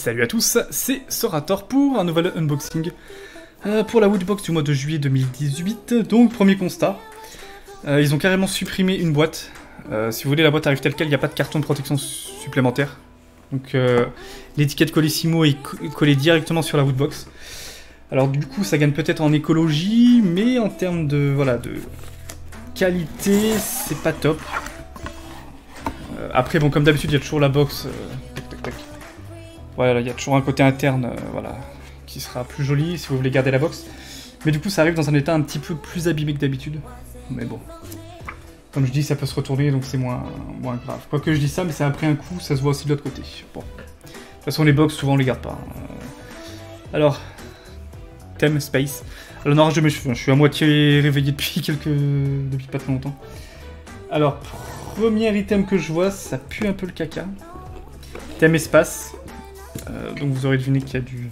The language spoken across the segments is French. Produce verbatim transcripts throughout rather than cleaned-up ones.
Salut à tous, c'est Sorator pour un nouvel unboxing euh, pour la Woodbox du mois de juillet deux mille dix-huit. Donc premier constat, euh, ils ont carrément supprimé une boîte. Euh, si vous voulez, la boîte arrive telle quelle, il n'y a pas de carton de protection supplémentaire. Donc euh, l'étiquette Colissimo est co collée directement sur la Woodbox. Alors du coup ça gagne peut-être en écologie, mais en termes de, voilà, de qualité, c'est pas top. Euh, après bon, comme d'habitude il y a toujours la box. Euh, tac, tac, tac. Voilà, il y a toujours un côté interne, euh, voilà, qui sera plus joli si vous voulez garder la box. Mais du coup ça arrive dans un état un petit peu plus abîmé que d'habitude. Mais bon, comme je dis, ça peut se retourner, donc c'est moins, moins grave. Quoique je dis ça, mais ça a pris un coup, ça se voit aussi de l'autre côté. Bon. De toute façon les box souvent on les garde pas. Euh... Alors, thème Space. Alors non, je, me... je suis à moitié réveillé depuis quelques... depuis pas très longtemps. Alors, premier item que je vois, ça pue un peu le caca. Thème Espace. Euh, donc vous aurez deviné qu'il y a du...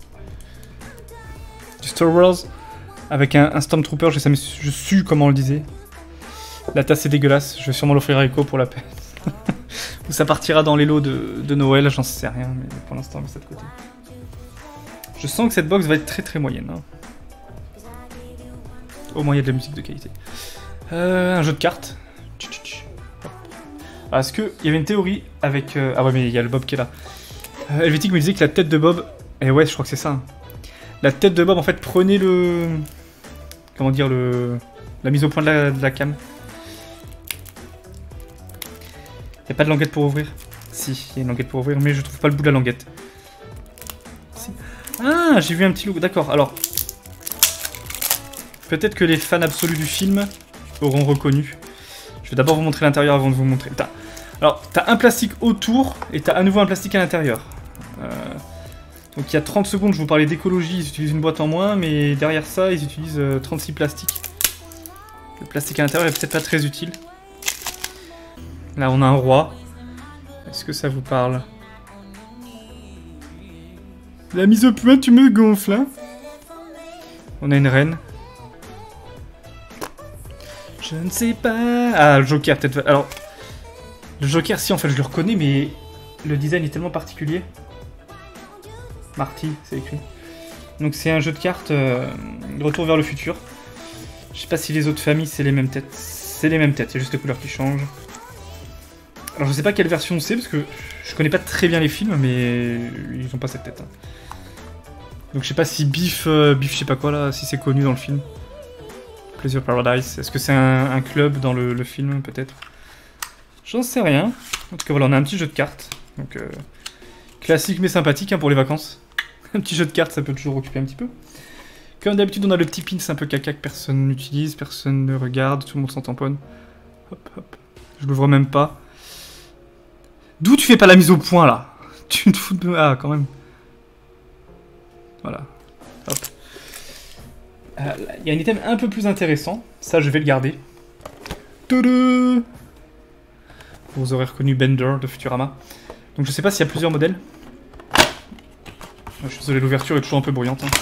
du Star Wars. Avec un, un Stormtrooper, je sais mais je suis comment on le disait. La tasse est dégueulasse, je vais sûrement l'offrir à Echo pour la peine. Ou ça partira dans les lots de, de Noël, j'en sais rien, mais pour l'instant, on met ça de côté. Je sens que cette box va être très très moyenne. Hein. Au moins, il y a de la musique de qualité. Euh, un jeu de cartes. Ah, est-ce qu'il y avait une théorie avec... Euh... Ah ouais, mais il y a le Bob qui est là. Euh, Helvétique me disait que la tête de Bob... Et ouais, je crois que c'est ça. Hein. La tête de Bob, en fait, prenait le... Comment dire, le... La mise au point de la, de la cam. Il n'y a pas de languette pour ouvrir? Si, il y a une languette pour ouvrir, mais je trouve pas le bout de la languette. Si. Ah, j'ai vu un petit logo. D'accord, alors... Peut-être que les fans absolus du film auront reconnu. Je vais d'abord vous montrer l'intérieur avant de vous montrer. T'as... Alors, t'as un plastique autour et t'as à nouveau un plastique à l'intérieur. Euh... Donc il y a trente secondes, je vous parlais d'écologie, ils utilisent une boîte en moins, mais derrière ça, ils utilisent euh, trente-six plastiques. Le plastique à l'intérieur est peut-être pas très utile. Là, on a un roi. Est-ce que ça vous parle? La mise au point, tu me gonfles, hein? On a une reine. Je ne sais pas... Ah, le Joker, peut-être... Alors, le Joker, si, en fait, je le reconnais, mais le design est tellement particulier. Marty, c'est écrit. Donc c'est un jeu de cartes, euh, Retour vers le futur. Je sais pas si les autres familles, c'est les mêmes têtes. C'est les mêmes têtes, il y a juste les couleurs qui changent. Alors je sais pas quelle version c'est, parce que je connais pas très bien les films, mais ils ont pas cette tête. Hein. Donc je sais pas si Biff, euh, Biff je sais pas quoi là, si c'est connu dans le film. Pleasure Paradise, est-ce que c'est un, un club dans le, le film, peut-être? J'en sais rien. En tout cas voilà, on a un petit jeu de cartes. Donc euh, classique mais sympathique hein, pour les vacances. Un petit jeu de cartes, ça peut toujours occuper un petit peu. Comme d'habitude, on a le petit pins un peu caca que personne n'utilise, personne ne regarde, tout le monde s'en tamponne. Hop, hop. Je l'ouvre même pas. D'où tu fais pas la mise au point, là? Tu te fous de... Ah, quand même. Voilà. Hop. Il euh, y a un item un peu plus intéressant. Ça, je vais le garder. Tadam! Vous aurez reconnu Bender de Futurama. Donc, je sais pas s'il y a plusieurs modèles. Je suis désolé, l'ouverture est toujours un peu bruyante. Hein.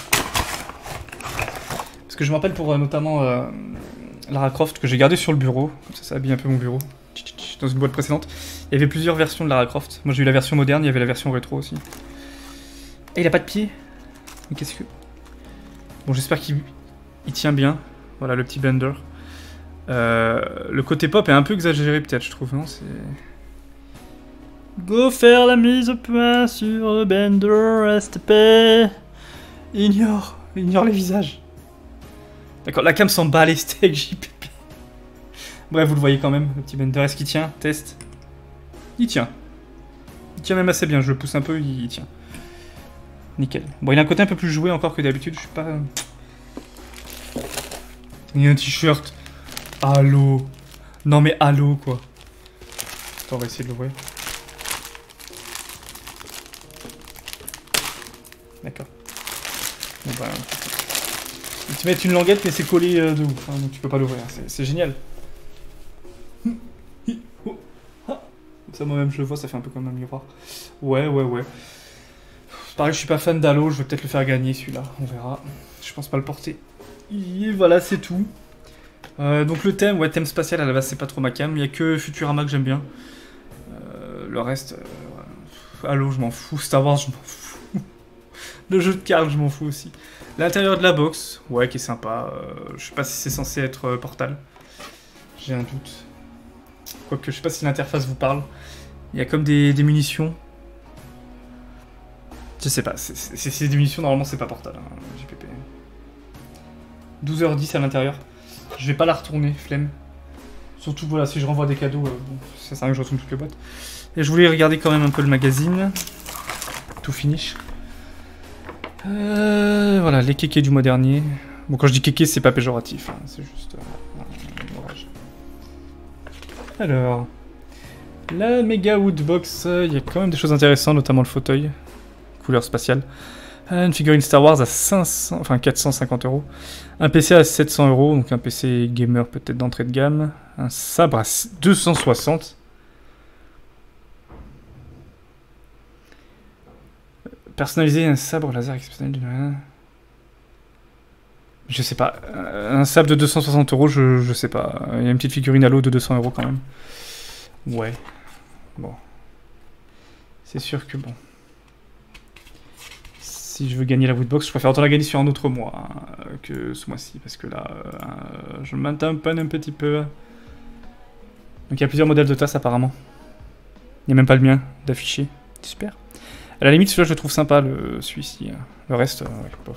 Parce que je me rappelle pour euh, notamment euh, Lara Croft que j'ai gardé sur le bureau. Ça, ça habille un peu mon bureau. Dans une boîte précédente. Il y avait plusieurs versions de Lara Croft. Moi j'ai eu la version moderne, il y avait la version rétro aussi. Et il a pas de pied. Mais qu'est-ce que... Bon, j'espère qu'il il tient bien. Voilà, le petit Bender. Euh, le côté pop est un peu exagéré peut-être, je trouve, non? C'est... Go faire la mise au point sur le Bender, reste paix. Ignore, ignore les visages. D'accord, la cam s'en bat les steaks, J P P. Bref, vous le voyez quand même, le petit Bender. Est-ce qu'il tient? Test. Il tient. Il tient même assez bien, je le pousse un peu, il tient. Nickel. Bon, il a un côté un peu plus joué encore que d'habitude, je suis pas... Il y a un t-shirt. Allô. Non mais allô, quoi. Attends, on va essayer de l'ouvrir. D'accord. Bon bah... Ils te mettent une languette mais c'est collé euh, de ouf, hein, donc tu peux pas l'ouvrir, c'est génial. Ça moi-même je le vois, ça fait un peu comme un miroir. Ouais, ouais, ouais. Pareil, je suis pas fan d'Halo, je vais peut-être le faire gagner celui-là, on verra. Je pense pas le porter. Et voilà, c'est tout. Euh, donc le thème, ouais, thème spatial à la base c'est pas trop ma cam, il y a que Futurama que j'aime bien. Euh, le reste, euh, ouais. Halo je m'en fous, Star Wars je m'en fous. Le jeu de cartes, je m'en fous aussi. L'intérieur de la box, ouais, qui est sympa. Euh, je sais pas si c'est censé être euh, Portal. J'ai un doute. Quoique, je sais pas si l'interface vous parle. Il y a comme des, des munitions. Je sais pas, c'est des munitions, normalement c'est pas Portal, hein, J P P. douze heures dix à l'intérieur. Je vais pas la retourner, flemme. Surtout, voilà, si je renvoie des cadeaux, euh, bon, ça sert à rien que je retourne toutes les boîtes. Et je voulais regarder quand même un peu le magazine. Tout finish. Euh, voilà, les kékés du mois dernier. Bon, quand je dis kékés, c'est pas péjoratif, hein, c'est juste... Euh, orage. Alors... La méga Woodbox, il euh, y a quand même des choses intéressantes, notamment le fauteuil. Couleur spatiale. Une figurine Star Wars à cinq cents, enfin quatre cent cinquante euros. Un P C à sept cents euros, donc un P C gamer peut-être d'entrée de gamme. Un sabre à deux cent soixante. Personnaliser un sabre laser exceptionnel d'une... Je sais pas. Un sabre de deux cent soixante euros, je, je sais pas. Il y a une petite figurine Halo de deux cents euros quand même. Ouais. Bon. C'est sûr que bon. Si je veux gagner la Woodbox, je préfère autant la gagner sur un autre mois hein, que ce mois-ci, parce que là, euh, je m'intamponne un petit peu. Donc il y a plusieurs modèles de tasse apparemment. Il n'y a même pas le mien d'affiché. Super. À la limite, celui-là, je le trouve sympa, le celui-ci. Le reste, euh, ouais, bof.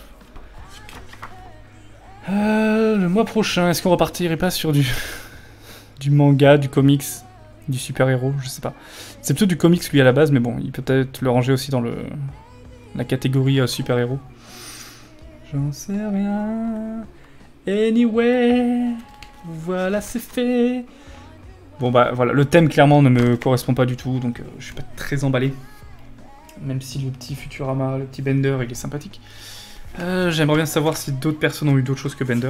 Euh, le mois prochain, est-ce qu'on repartirait pas sur du... du manga, du comics, du super-héros? Je sais pas. C'est plutôt du comics, lui, à la base, mais bon, il peut peut-être le ranger aussi dans le... la catégorie euh, super-héros. J'en sais rien. Anyway, voilà, c'est fait. Bon bah voilà, le thème clairement ne me correspond pas du tout, donc euh, je suis pas très emballé. Même si le petit Futurama, le petit Bender, il est sympathique. Euh, J'aimerais bien savoir si d'autres personnes ont eu d'autres choses que Bender.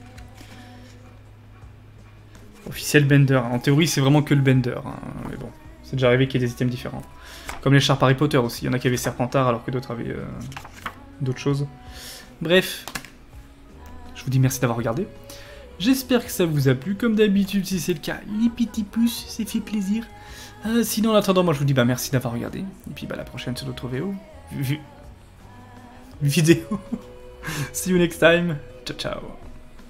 Officiel Bender. En théorie, c'est vraiment que le Bender. Hein. Mais bon, c'est déjà arrivé qu'il y ait des items différents. Comme les Sharp Harry Potter aussi. Il y en a qui avaient Serpentard alors que d'autres avaient euh, d'autres choses. Bref. Je vous dis merci d'avoir regardé. J'espère que ça vous a plu. Comme d'habitude, si c'est le cas, les petits pouces, ça fait plaisir. Euh, sinon, en attendant, moi je vous dis bah merci d'avoir regardé. Et puis bah la prochaine sur d'autres V O. Vidéo. See you next time. Ciao, ciao.